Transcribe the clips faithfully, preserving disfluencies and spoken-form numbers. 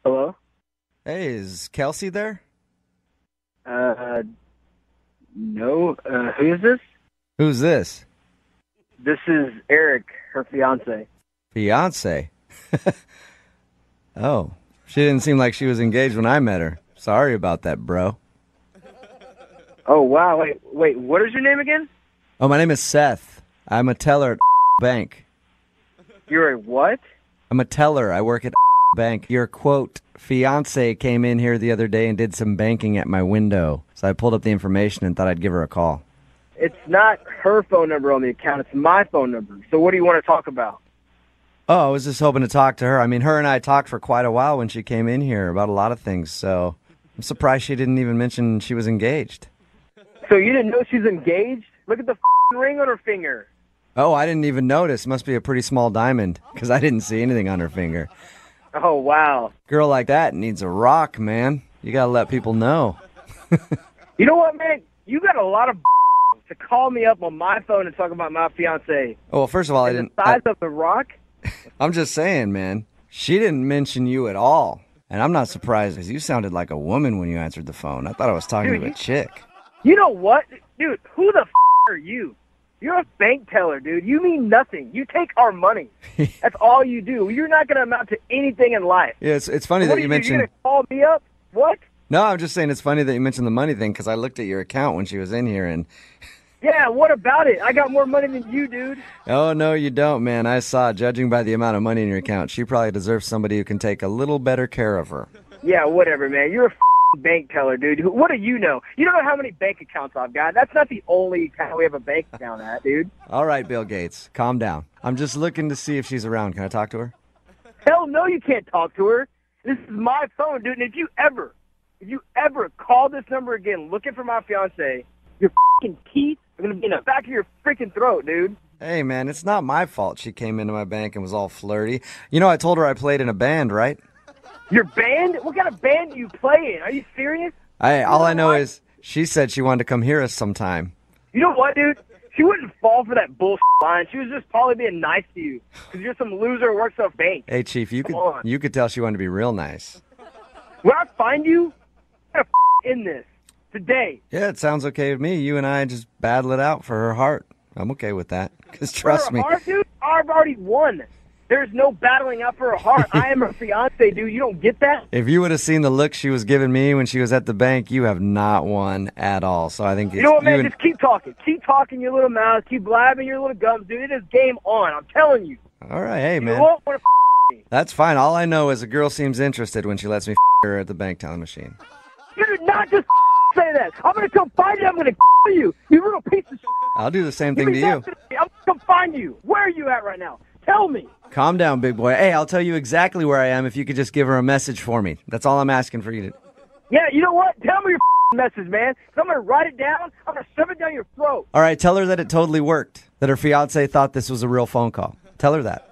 Hello? Hey, is Kelsey there? Uh, no. Uh, who is this? Who's this? This is Eric, her fiance. Fiance? Oh, she didn't seem like she was engaged when I met her. Sorry about that, bro. Oh, wow. Wait, wait, what is your name again? Oh, my name is Seth. I'm a teller at bank. You're a what? I'm a teller. I work at bank. Your, quote, fiance came in here the other day and did some banking at my window. So I pulled up the information and thought I'd give her a call. It's not her phone number on the account. It's my phone number. So what do you want to talk about? Oh, I was just hoping to talk to her. I mean, her and I talked for quite a while when she came in here about a lot of things, so I'm surprised she didn't even mention she was engaged. So you didn't know she's engaged? Look at the f***ing ring on her finger. Oh, I didn't even notice. Must be a pretty small diamond, because I didn't see anything on her finger. Oh, wow. Girl like that needs a rock, man. You gotta let people know. You know what, man? You got a lot of to call me up on my phone and talk about my fiance. Oh, well, first of all, I And didn't... the size I, of the rock? I'm just saying, man. She didn't mention you at all. And I'm not surprised, because you sounded like a woman when you answered the phone. I thought I was talking Dude, to a you- chick. You know what? Dude, who the f*** are you? You're a bank teller, dude. You mean nothing. You take our money. That's all you do. You're not going to amount to anything in life. Yeah, it's, it's funny What that are you you mentioned... going to call me up? What? No, I'm just saying it's funny that you mentioned the money thing, because I looked at your account when she was in here, and... Yeah, what about it? I got more money than you, dude. Oh, no, you don't, man. I saw, judging by the amount of money in your account, she probably deserves somebody who can take a little better care of her. Yeah, whatever, man. You're a f***ing bank teller, dude. Who- What do you know? You don't know how many bank accounts I've got. That's not the only account we have a bank account at, dude. All right, Bill Gates, calm down. I'm just looking to see if she's around. Can I talk to her? Hell no, you can't talk to her. This is my phone, dude. And if you ever, if you ever call this number again looking for my fiance, your f***ing teeth are going to be in the back of your freaking throat, dude. Hey, man, it's not my fault she came into my bank and was all flirty. You know, I told her I played in a band, right? Your band? What kind of band do you play in? Are you serious? I, all know I know what? is she said she wanted to come hear us sometime. You know what, dude? She wouldn't fall for that bullshit line. She was just probably being nice to you because you're some loser who works at a bank. Hey, Chief, you could Come on. you could tell she wanted to be real nice. When I find you, I'm gonna f- in this today. Yeah, it sounds okay with me. You and I just battle it out for her heart. I'm okay with that. Because trust for me. her heart, dude, I've already won. There's no battling out for her heart. I am her fiance, dude. You don't get that? If you would have seen the look she was giving me when she was at the bank, you have not won at all. So I think it's, You know what, man? and- Just keep talking. Keep talking your little mouth. Keep blabbing your little gums, dude. It is game on. I'm telling you. all right, hey, You man. won't want to f- me. That's fine. All I know is a girl seems interested when she lets me f- her at the bank teller machine. You did not just f- say that. I'm going to come find you. I'm going to kill you. You little piece of shit. I'll do the same Give thing me to you. that to me. I'm going to come find you. Where are you at right now? Tell me. Calm down, big boy. Hey, I'll tell you exactly where I am if you could just give her a message for me. That's all I'm asking for you to... Yeah, you know what? Tell me your f- message, man. 'Cause I'm going to write it down. I'm going to shove it down your throat. All right, tell her that it totally worked. That her fiance thought this was a real phone call. Tell her that.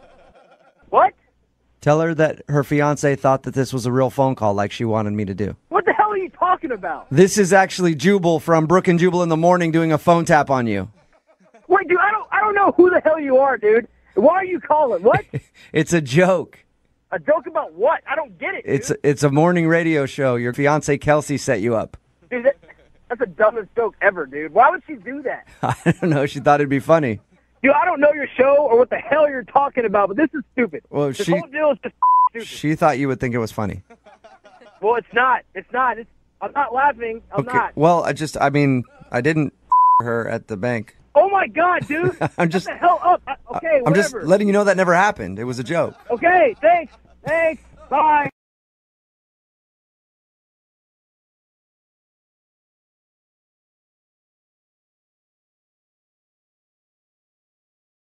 What? Tell her that her fiance thought that this was a real phone call like she wanted me to do. What the hell are you talking about? This is actually Jubal from Brook and Jubal in the Morning doing a phone tap on you. Wait, dude, I don't, I don't know who the hell you are, dude. Why are you calling? What? It's a joke. A joke about what? I don't get it, dude. It's it's a morning radio show. Your fiance Kelsey set you up. Dude, that, that's the dumbest joke ever, dude. Why would she do that? I don't know. She thought it'd be funny. Dude, I don't know your show or what the hell you're talking about, but this is stupid. Well, this she- whole deal is just stupid. She thought you would think it was funny. Well, it's not. It's not. It's, I'm not laughing. I'm Okay. not. Well, I just I mean I didn't her at the bank. Oh my God, dude! I'm just- Shut the hell up. I, okay, I'm just whatever. letting you know that never happened. It was a joke. Okay, thanks. Thanks. Bye.